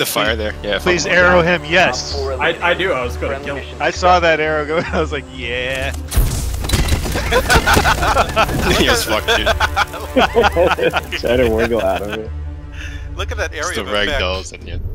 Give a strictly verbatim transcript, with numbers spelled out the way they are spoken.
the fire there. Yeah. Please arrow him, yes. I, I do, I was gonna kill him. I saw that arrow go, I was like, yeah. He was fucked, dude. Try to wiggle out of it. Look at that area It's the of effect. ragdolls and you.